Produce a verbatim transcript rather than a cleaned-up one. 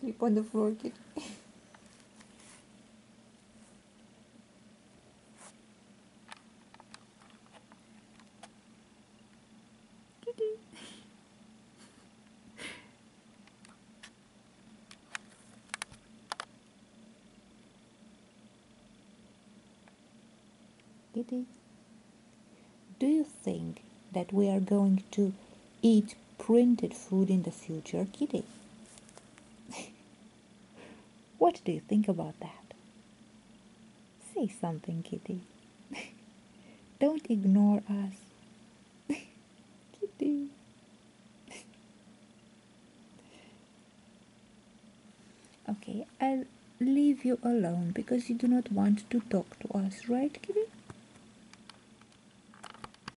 Sleep on the floor, kitty. Kitty. Kitty. Do you think that we are going to eat printed food in the future, Kitty? What do you think about that? Say something, Kitty. Don't ignore us. Kitty. Okay, I'll leave you alone because you do not want to talk to us, right, Kitty?